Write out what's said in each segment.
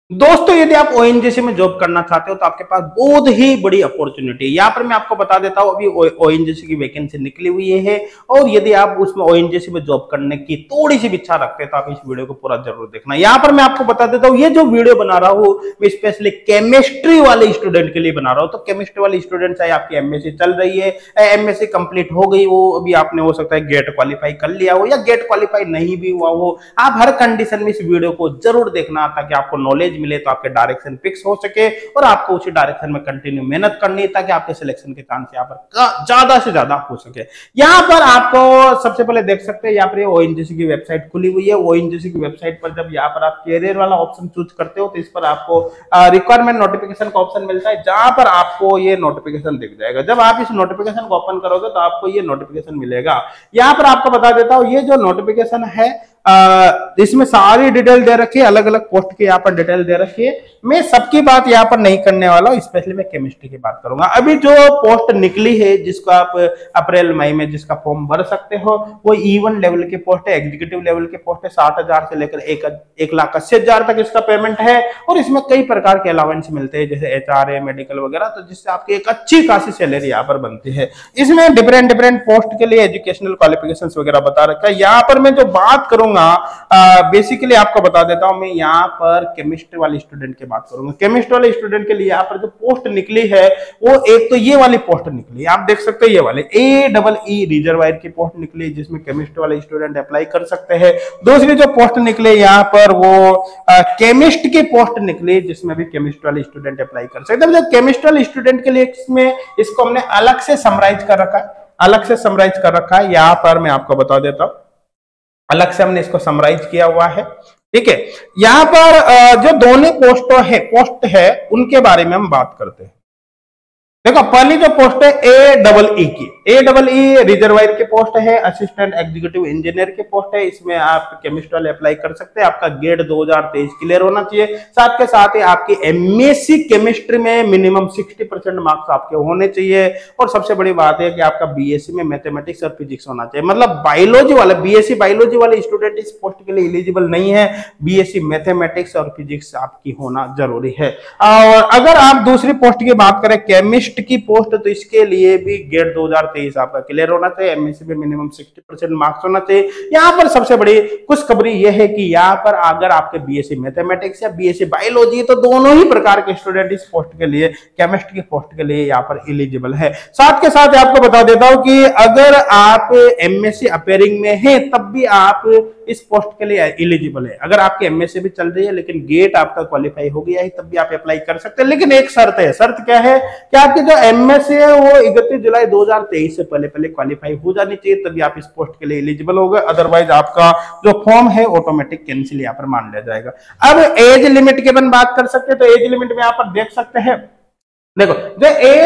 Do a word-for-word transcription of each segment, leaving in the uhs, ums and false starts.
दोस्तों यदि आप ओएनजीसी में जॉब करना चाहते हो तो आपके पास बहुत ही बड़ी अपॉर्चुनिटी है। यहाँ पर मैं आपको बता देता हूँ, अभी ओएनजीसी की वैकेंसी निकली हुई है और यदि आप उसमें ओएनजीसी में जॉब करने की थोड़ी सी भी इच्छा रखते हैं तो आप इस वीडियो को पूरा जरूर देखना। यहाँ पर मैं आपको बता देता हूँ, ये जो वीडियो बना रहा हूँ मैं स्पेशली केमिस्ट्री वाले स्टूडेंट के लिए बना रहा हूँ। तो केमिस्ट्री वाले स्टूडेंट चाहे आपकी एमएससी चल रही है, एमएससी कंप्लीट हो गई हो, अभी आपने हो सकता है गेट क्वालिफाई कर लिया हो या गेट क्वालिफाई नहीं भी हुआ हो, आप हर कंडीशन में इस वीडियो को जरूर देखना ताकि आपको नॉलेज मिले, तो आपके डायरेक्शन फिक्स हो सके और आपको उसी डायरेक्शन में कंटिन्यू मेहनत करनी है ताकि आपके सिलेक्शन के चांस यहाँ पर ज्यादा से ज्यादा हो सके। यहाँ पर आपको सबसे पहले देख सकते हैं, यहाँ पर ओएनजीसी की वेबसाइट खुली हुई है। ओएनजीसी की वेबसाइट पर जब यहाँ पर आप कैरियर वाला ऑप्शन चूज करते हो तो इस पर आपको रिक्वायरमेंट नोटिफिकेशन का ऑप्शन मिलता है, जहां पर आपको ये नोटिफिकेशन दिख जाएगा। जब आप इस नोटिफिकेशन को ओपन करोगे तो आपको ये नोटिफिकेशन मिलेगा। यहाँ पर आपको बता देता हूँ, ये जो नोटिफिकेशन है आ, इसमें सारी डिटेल दे रखी है, अलग अलग पोस्ट की यहाँ पर डिटेल दे रखी है। मैं सबकी बात यहाँ पर नहीं करने वाला हूँ, स्पेशली मैं केमिस्ट्री की बात करूंगा। अभी जो पोस्ट निकली है जिसको आप अप्रैल मई में जिसका फॉर्म भर सकते हो, वो ई वन लेवल की पोस्ट है, एग्जीक्यूटिव लेवल की पोस्ट है। साठ हजार से लेकर एक, एक लाख अस्सी हजार तक इसका पेमेंट है और इसमें कई प्रकार के अलावेंस मिलते हैं, जैसे एच आर ए, मेडिकल वगैरह, तो जिससे आपकी एक अच्छी खासी सैलरी यहाँ पर बनती है। इसमें डिफरेंट डिफरेंट पोस्ट के लिए एजुकेशनल क्वालिफिकेशंस वगैरह बता रखा है। यहाँ पर मैं जो बात करूंगा बेसिकली आपको बता देता हूं, मैं यहाँ पर केमिस्ट्री वाले स्टूडेंट की बात करूंगा। केमिस्ट्री वाले स्टूडेंट के लिए यहाँ पर जो पोस्ट निकली है वो एक तो ये वाली पोस्ट निकली है, आप देख सकते हैं, ये वाले ए डबल ई रिजर्वायर की पोस्ट निकली है जिसमें केमिस्ट्री वाले स्टूडेंट अप्लाई कर सकते हैं। दूसरी जो पोस्ट निकली यहाँ पर वो केमिस्ट की पोस्ट निकली जिसमें भी केमिस्ट्री वाले स्टूडेंट अप्लाई कर सकते हैं। जब केमिस्ट्री वाले स्टूडेंट के लिए इसमें इसको हमने अलग से समराइज कर रखा है, अलग से समराइज कर रखा है। यहाँ पर मैं आपको बता देता हूं, अलग से हमने इसको समराइज किया हुआ है, ठीक है। यहां पर जो दोनों पोस्ट है पोस्ट है उनके बारे में हम बात करते हैं। देखो, पहली जो पोस्ट है ए डबल ई की, ए डबल ई रिजर्वायर की पोस्ट है, असिस्टेंट एग्जीक्यूटिव इंजीनियर की पोस्ट है। इसमें आप केमिस्ट्री वाले अप्लाई कर सकते हैं। आपका गेट दो हज़ार तेईस क्लियर होना चाहिए, साथ के साथ ही आपकी एमएससी केमिस्ट्री में मिनिमम साठ परसेंट मार्क्स आपके होने चाहिए। और सबसे बड़ी बात है कि आपका बीएससी में मैथमेटिक्स और फिजिक्स होना चाहिए। मतलब बायोलॉजी वाले, बीएससी बायोलॉजी वाले स्टूडेंट इस पोस्ट के लिए एलिजिबल नहीं है, बीएससी मैथमेटिक्स और फिजिक्स आपकी होना जरूरी है। और अगर आप दूसरी पोस्ट की बात करें केमिस्ट्री की पोस्ट, तो इसके लिए भी गेट दो हज़ार तेईस आपका क्लियर होना चाहिए, एमएससी में मिनिमम साठ परसेंट मार्क्स होना चाहिए। यहाँ पर सबसे बड़ी खुशखबरी यह है कि यहाँ पर अगर आपके बीएससी मैथमेटिक्स या बीएससी बायोलॉजी, तो दोनों ही प्रकार के स्टूडेंट इस पोस्ट के लिए, केमिस्ट्री की पोस्ट के लिए यहाँ पर एलिजिबल है। साथ के साथ आपको बता देता हूं कि अगर आप एमएससी अपेयरिंग में हैं तब भी आप इस पोस्ट के लिए एलिजिबल है। अगर आपकी एमएससी भी चल रही है लेकिन गेट आपका क्वालिफाई हो गया है तब भी आप अप्लाई कर सकते हैं। लेकिन एक शर्त है, शर्त क्या है कि आपकी जो एमएससी है वो इकतीस जुलाई दो हज़ार तेईस से पहले पहले क्वालिफाई हो जानी चाहिए, तभी आप इस पोस्ट के लिए एलिजिबल होगा। अदरवाइज आपका जो फॉर्म है ऑटोमेटिक कैंसिल यहाँ पर मान लिया जाएगा। अब एज लिमिट की अपन बात कर सकते हैं, तो एज लिमिट में यहाँ पर देख सकते हैं, देखो, जो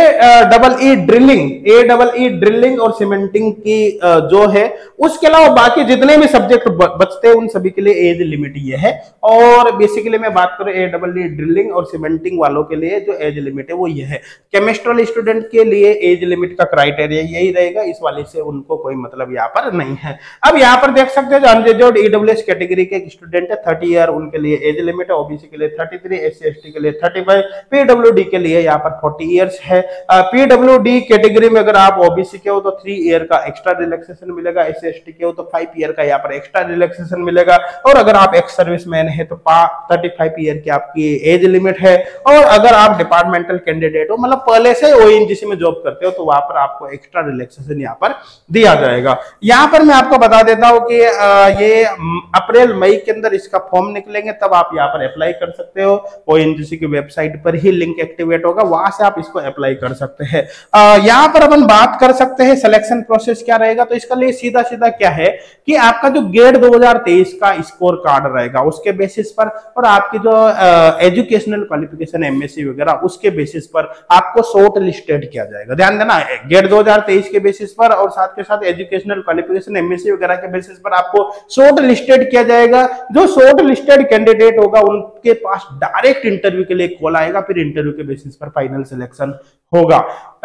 A double E drilling, A double E drilling और सीमेंटिंग की जो है, उसके अलावा बाकी जितने भी सब्जेक्ट बचते हैं उन सभी के लिए एज लिमिट ये है। और बेसिकली मैं बात करूं ए डबल ई ड्रिलिंग और सीमेंटिंग वालों के लिए जो एज लिमिट है वो ये है। केमिस्ट्री स्टूडेंट के लिए एज लिमिट का क्राइटेरिया यही रहेगा, इस वाले से उनको कोई मतलब यहाँ पर नहीं है। अब यहाँ पर देख सकते हैं जो अनरिजर्व्ड ईडब्ल्यूएस कैटेगरी के स्टूडेंट है थर्टी ईयर, उनके लिए एज लिमिट है, ओबीसी के लिए थर्टी थ्री, एससी एसटी के लिए थर्टी फाइव, पीडब्ल्यूडी के लिए यहाँ पर फोर्टी इयर्स है। पीडब्ल्यूडी कैटेगरी में अगर आप ओबीसी के हो तो थ्री ईयर का एक्स्ट्रा रिलैक्सेशन मिलेगा, एससी एसटी के हो तो फाइव ईयर का यहाँ पर एक्स्ट्रा रिलैक्सेशन मिलेगा। और अगर आप एक्स सर्विसमैन है तो थर्टी फाइव ईयर की आपकी एज लिमिट है। और अगर आप डिपार्टमेंटल कैंडिडेट हो, मतलब पहले से ओएनजीसी में जॉब करते हो, तो वहां पर आपको एक्स्ट्रा रिलैक्सेशन यहाँ पर दिया जाएगा। यहाँ पर मैं आपको बता देता हूँ कि ये अप्रैल मई के अंदर इसका फॉर्म निकलेंगे, तब आप यहाँ पर अप्लाई कर सकते हो। ओएनजीसी की वेबसाइट पर ही लिंक एक्टिवेट होगा, वहां से आप इसको अप्लाई कर सकते हैं। यहाँ पर अपन बात कर सकते हैं सिलेक्शन प्रोसेस क्या रहेगा। तो इसका लिए सीधा सीधा क्या है कि आपका जो गेट दो हज़ार तेईस का स्कोर कार्ड रहेगा उसके बेसिस पर, और आपकी जो एजुकेशनल क्वालिफिकेशन एमएससी वगैरह उसके बेसिस पर आपको शॉर्ट लिस्टेड किया जाएगा। ध्यान देना, गेट दो हज़ार तेईस के बेसिस पर और साथ के साथ एजुकेशनल क्वालिफिकेशन एमएससी वगैरह के बेसिस पर आपको शॉर्ट लिस्टेड किया जाएगा। जो शॉर्ट लिस्टेड कैंडिडेट होगा उनके पास डायरेक्ट इंटरव्यू के लिए कॉल आएगा, फिर इंटरव्यू के बेसिस पर फाइनल सिलेक्शन होगा।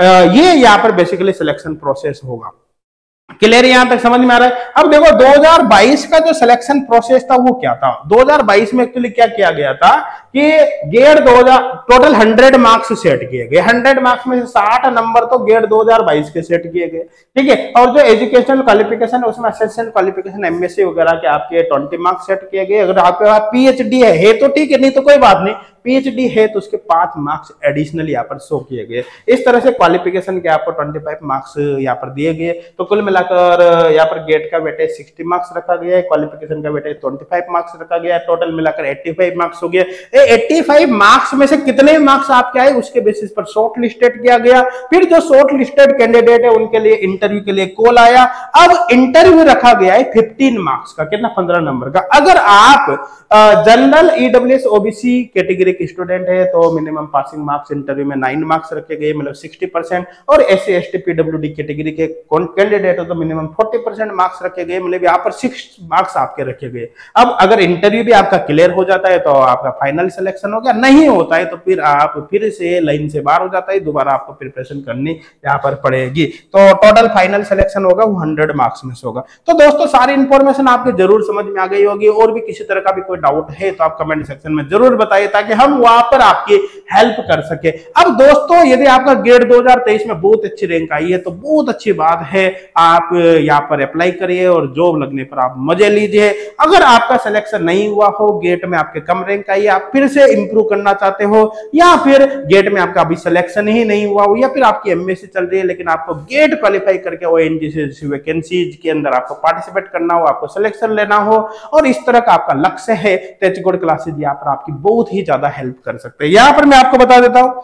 ये यहाँ पर बेसिकली सिलेक्शन प्रोसेस होगा। क्लियर यहां तक समझ में आ रहा है। अब देखो दो हज़ार बाईस का जो सिलेक्शन प्रोसेस था वो क्या था। दो हज़ार बाईस में एक्चुअली क्या किया गया था कि गेट दो हजार टोटल हंड्रेड मार्क्स सेट किए गए, हंड्रेड मार्क्स में से साठ नंबर तो गेट दो हजार बाईस के सेट किए गए, ठीक है। और जो एजुकेशनल क्वालिफिकेशन है उसमें असिस्टेंट क्वालिफिकेशन एमएससी वगैरह के आपके ट्वेंटी मार्क्स सेट किए गए। अगर आपके पास पीएचडी है, है तो ठीक है, नहीं तो कोई बात नहीं, पीएचडी है तो उसके पांच मार्क्स एडिशनल यहाँ पर शो किए गए। इस तरह से क्वालिफिकेशन के आपको पच्चीस मार्क्स यहाँ पर दिए गए। तो कुल मिलाकर यहाँ पर गेट का वेटेज साठ मार्क्स रखा गया है, क्वालिफिकेशन का वेटेज पच्चीस मार्क्स रखा गया है, टोटल मिलाकर पचासी मार्क्स हो गया। ये पचासी मार्क्स में से कितने मार्क्स आपके आए उसके बेसिस पर शॉर्ट लिस्टेड किया गया। फिर जो शॉर्ट लिस्टेड कैंडिडेट है उनके लिए इंटरव्यू के लिए कॉल आया। अब इंटरव्यू रखा गया है पंद्रह मार्क्स का, कितना, पंद्रह नंबर का। अगर आप जनरल ईडब्ल्यूएस ओबीसी कैटेगरी के स्टूडेंट है तो मिनिमम पासिंग मार्क्स इंटरव्यू में नाइन मार्क्स रखे गए, मतलब साठ परसेंट। और एससी एसटी पीडब्ल्यूडी कैटेगरी के कैंडिडेट हो तो मिनिमम चालीस परसेंट मार्क्स रखे गए, मतलब यहाँ पर सिक्स मार्क्स आपके रखे गए। अब अगर इंटरव्यू भी आपका क्लियर हो जाता है तो आपका फाइनल सिलेक्शन हो गया, नहीं होता है तो फिर आप फिर से लाइन से बाहर हो जाता है, दोबारा आपको प्रिपरेशन करनी यहाँ पर पड़ेगी। तो टोटल फाइनल सिलेक्शन होगा वो हंड्रेड मार्क्स में से होगा। तो दोस्तों सारी इंफॉर्मेशन आपके जरूर समझ में आ गई होगी। और भी किसी तरह का भी कोई डाउट है तो आप कमेंट सेक्शन में जरूर बताइए ताकि हम वहां पर आपकी हेल्प कर सके। अब दोस्तों यदि आपका गेट दो हजार तेईस में बहुत अच्छी रैंक आई है तो बहुत अच्छी बात है, आप यहाँ पर अप्लाई करिए और जॉब लगने पर आप मजे लीजिए। अगर आपका सिलेक्शन नहीं हुआ हो, गेट में आपके कम रैंक आई है, आप फिर से इंप्रूव करना चाहते हो, या फिर गेट में आपका अभी सिलेक्शन ही नहीं हुआ हो, या फिर आपकी एमएससी चल रही है लेकिन आपको गेट क्वालिफाई करके ओएनजीसी वैकेंसीज के अंदर आपको पार्टिसिपेट करना हो, आपको सिलेक्शन लेना हो और इस तरह का आपका लक्ष्य है, तो एचगोड क्लासेज यहाँ पर आपकी बहुत ही ज्यादा हेल्प कर सकते हैं। यहाँ पर मैं आपको बता देता हूं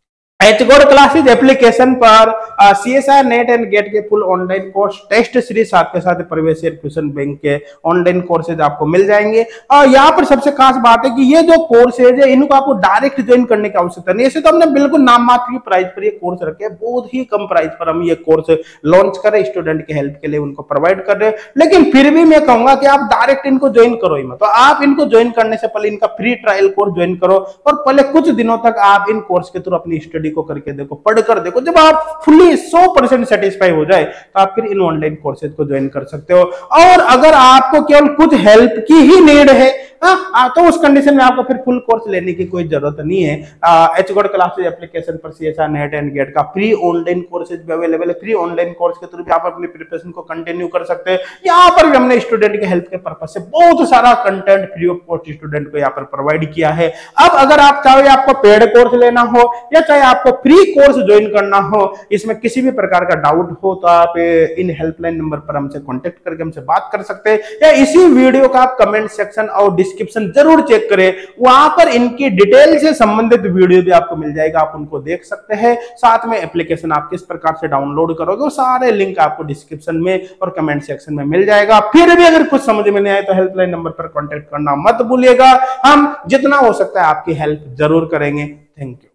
एचगोड क्लासेज एप्लीकेशन पर सीएसआर नेट एंड गेट के full online course test series साथ के साथ प्रवेश क्वेश्चन बैंक के ऑनलाइन कोर्सेज आपको मिल जाएंगे। और यहाँ पर सबसे खास बात है कि ये जो कोर्सेज है इनको आपको डायरेक्ट ज्वाइन करने की आवश्यकता नहीं है। ऐसे तो हमने बिल्कुल नाम मात्र की प्राइस पर ये कोर्स रखे हैं, बहुत ही कम प्राइस पर हम ये कोर्स लॉन्च कर रहे हैं, स्टूडेंट के हेल्प के लिए उनको प्रोवाइड कर रहे हैं। लेकिन फिर भी मैं कहूंगा कि आप डायरेक्ट इनको ज्वाइन करो ही मत। तो आप इनको ज्वाइन करने से पहले इनका फ्री ट्रायल कोर्स ज्वाइन करो और पहले कुछ दिनों तक आप इन कोर्स के थ्रू अपनी स्टडी को करके देखो, पढ़कर देखो। जब आप फुली सौ परसेंट सेटिस्फाई हो जाए तो आप फिर इन ऑनलाइन कोर्सेज को ज्वाइन कर सकते हो। और अगर आपको केवल कुछ हेल्प की ही नीड है आ, तो उस कंडीशन में आपको फिर फुल कोर्स लेने की कोई जरूरत नहीं है। एचगोड क्लासेज एप्लीकेशन पर सीएसआर नेट एंड गेट का फ्री ऑनलाइन कोर्सेज भी अवेलेबल है। फ्री ऑनलाइन कोर्स के थ्रू भी आप अपनी प्रिपरेशन को कंटिन्यू कर सकते हैं। यहाँ पर भी हमने स्टूडेंट के हेल्प के पर्पज से बहुत सारा content free of cost student को यहाँ पर प्रोवाइड किया है। अब अगर आप चाहे आपको पेड कोर्स लेना हो या चाहे आपको फ्री कोर्स ज्वाइन करना हो, इसमें किसी भी प्रकार का डाउट हो तो आप इन हेल्पलाइन नंबर पर हमसे कांटेक्ट करके हमसे बात कर सकते हैं, या इसी वीडियो का आप कमेंट सेक्शन और डिस्क्रिप्शन जरूर चेक करें, वहां पर इनकी डिटेल से संबंधित वीडियो भी आपको मिल जाएगा, आप उनको देख सकते हैं। साथ में एप्लीकेशन आप किस प्रकार से डाउनलोड करोगे वो सारे लिंक आपको डिस्क्रिप्शन में और कमेंट सेक्शन में मिल जाएगा। फिर भी अगर कुछ समझ में नहीं आए तो हेल्पलाइन नंबर पर कांटेक्ट करना मत भूलिएगा, हम जितना हो सकता है आपकी हेल्प जरूर करेंगे। Thank you.